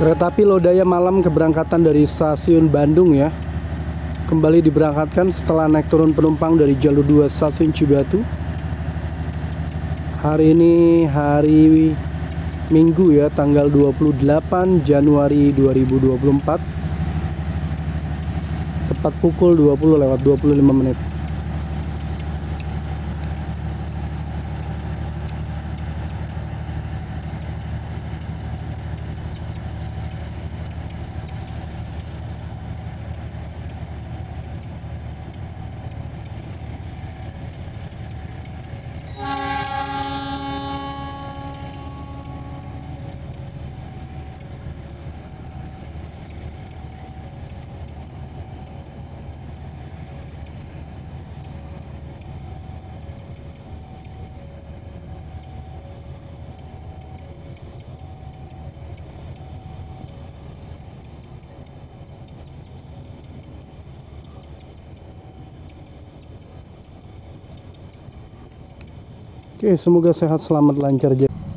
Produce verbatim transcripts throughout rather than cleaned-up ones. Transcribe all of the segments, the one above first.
Kereta api Lodaya Malam keberangkatan dari stasiun Bandung ya, kembali diberangkatkan setelah naik turun penumpang dari jalur dua stasiun Cibatu. Hari ini hari Minggu ya, tanggal dua puluh delapan Januari dua ribu dua puluh empat, tepat pukul dua puluh lewat dua puluh lima menit. Oke, semoga sehat, selamat, lancar.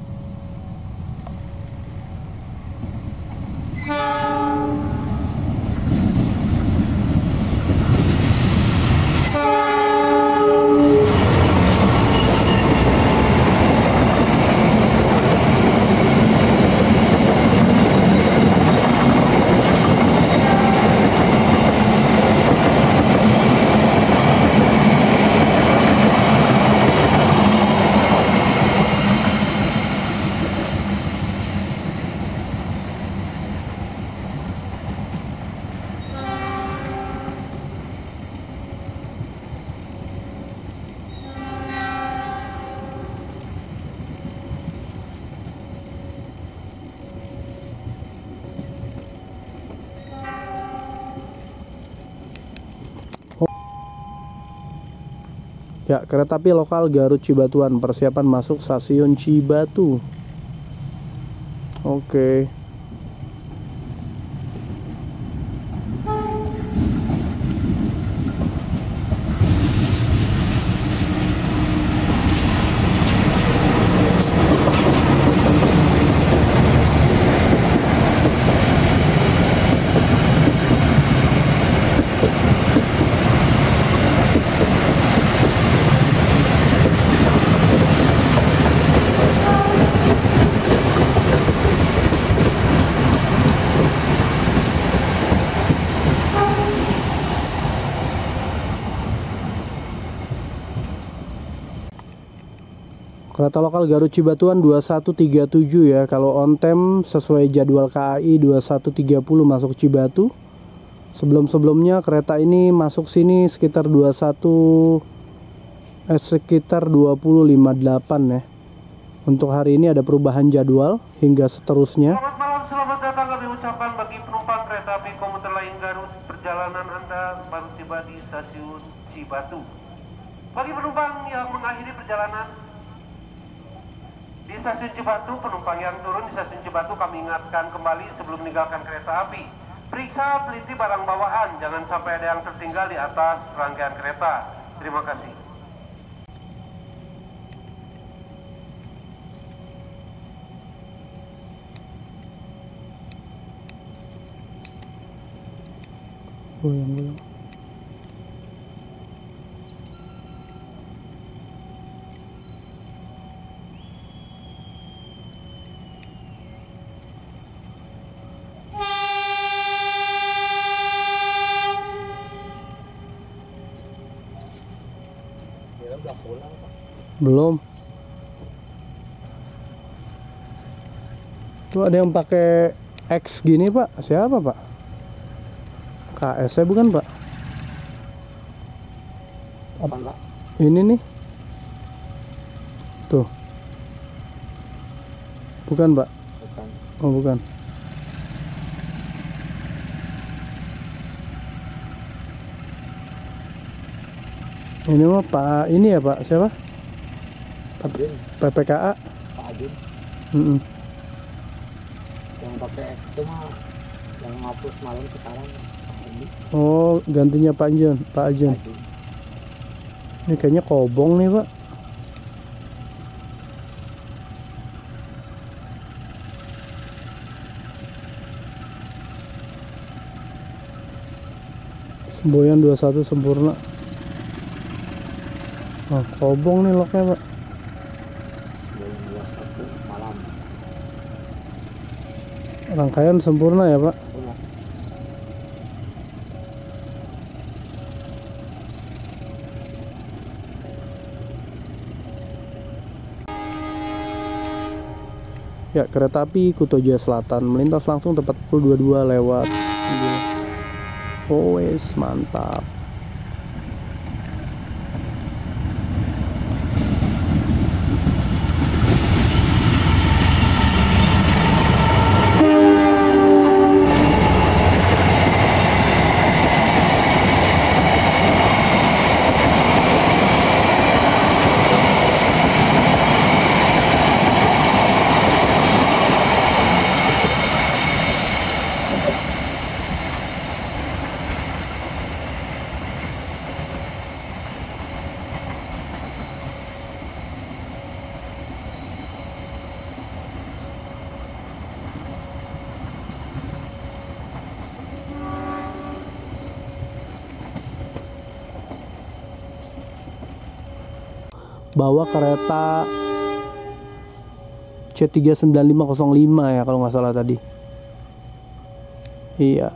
Ya, kereta api lokal Garut Cibatuan persiapan masuk stasiun Cibatu. Oke. Kereta lokal Garut Cibatuan dua satu tiga tujuh ya. Kalau on time sesuai jadwal K A I dua satu tiga nol masuk Cibatu. Sebelum-sebelumnya kereta ini masuk sini sekitar dua puluh satu eh, sekitar dua puluh lima delapan ya. Untuk hari ini ada perubahan jadwal hingga seterusnya. Selamat malam, selamat datang kami ucapkan bagi penumpang kereta api komuter lain Garut. Perjalanan Anda baru tiba di stasiun Cibatu. Bagi penumpang yang mengakhiri perjalanan di stasiun Cibatu, penumpang yang turun di stasiun Cibatu kami ingatkan kembali sebelum meninggalkan kereta api. Periksa teliti barang bawaan, jangan sampai ada yang tertinggal di atas rangkaian kereta. Terima kasih. Goyang-goyang. Belum. Tuh ada yang pakai X gini, Pak. Siapa, Pak? K S saya bukan, Pak? Apa enggak? Ini nih. Tuh. Bukan, Pak? Bukan. Oh, bukan. Ini mah Pak, ini ya Pak, siapa? P P K A. Pak Ajun. Mm -mm. Yang pakai X itu mah yang ngapus malam sekarang Pak Andi. Oh, gantinya Pak Ajun, Pak Ajun. Ini kayaknya kobong nih, Pak. Semboyan dua puluh satu sempurna. Nah, kobong nih loknya, Pak. Semboyan dua puluh satu malam. Rangkaian sempurna ya, Pak. Benar. Ya, kereta api Kuto Jaya Selatan melintas langsung tepat pukul dua puluh dua lewat. Oh, wes, mantap. Bawa kereta C tiga sembilan lima nol lima ya kalau nggak salah tadi. Iya.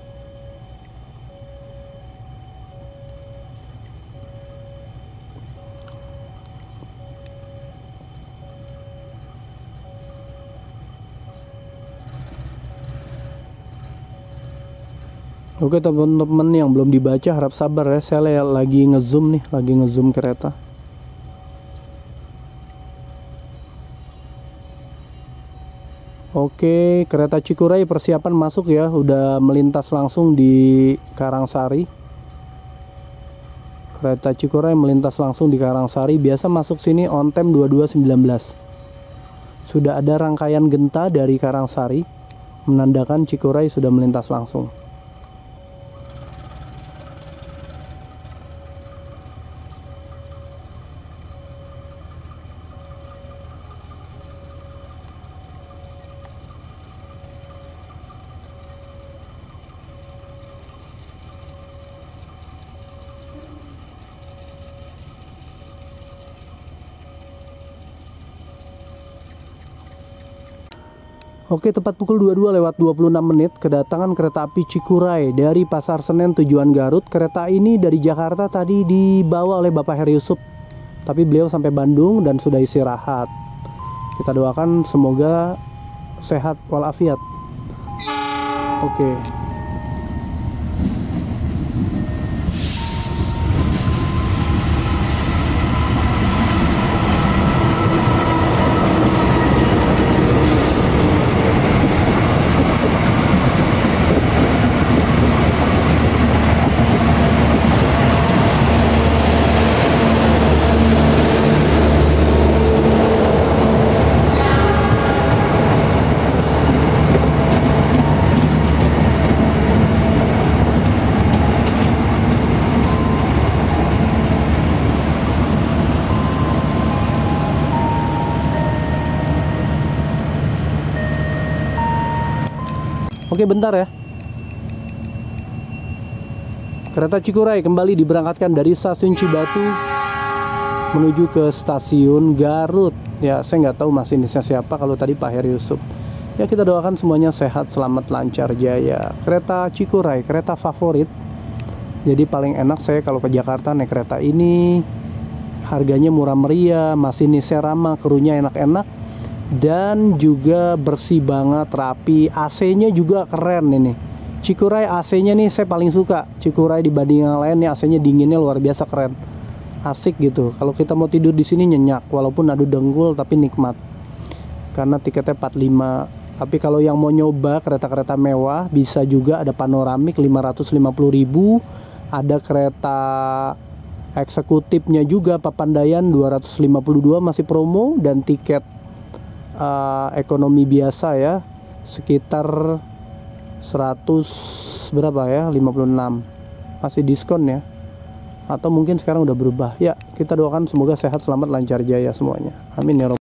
Oke teman-teman yang belum dibaca harap sabar ya, saya lagi ngezoom nih, lagi ngezoom kereta. Oke, kereta Cikuray persiapan masuk ya, udah melintas langsung di Karangsari. Kereta Cikuray melintas langsung di Karangsari, biasa masuk sini on time dua puluh dua sembilan belas. Sudah ada rangkaian genta dari Karangsari, menandakan Cikuray sudah melintas langsung. Oke, tepat pukul dua puluh dua lewat dua puluh enam menit kedatangan kereta api Cikuray dari Pasar Senen tujuan Garut. Kereta ini dari Jakarta tadi dibawa oleh Bapak Heri Yusuf, tapi beliau sampai Bandung dan sudah istirahat. Kita doakan semoga sehat walafiat. Oke. Oke, bentar ya. Kereta Cikuray kembali diberangkatkan dari stasiun Cibatu menuju ke stasiun Garut. Ya, saya nggak tahu masinisnya siapa, kalau tadi Pak Heri Yusuf. Ya, kita doakan semuanya sehat, selamat, lancar, jaya. Kereta Cikuray, kereta favorit. Jadi paling enak saya kalau ke Jakarta naik kereta ini. Harganya murah meriah, masinisnya ramah, krunya enak-enak. Dan juga bersih banget, rapi. A C-nya juga keren ini. Cikuray A C-nya nih saya paling suka. Cikuray dibanding yang lain nih A C-nya dinginnya luar biasa keren. Asik gitu. Kalau kita mau tidur di sini nyenyak, walaupun adu dengkul tapi nikmat. Karena tiketnya empat puluh lima. Tapi kalau yang mau nyoba kereta-kereta mewah bisa juga, ada panoramik lima ratus lima puluh ribu, ada kereta eksekutifnya juga Papandayan dua ratus lima puluh dua masih promo, dan tiket Uh, ekonomi biasa ya sekitar seratus berapa ya, lima puluh enam, masih diskon ya, atau mungkin sekarang udah berubah ya. Kita doakan semoga sehat, selamat, lancar, jaya semuanya, amin ya robbal.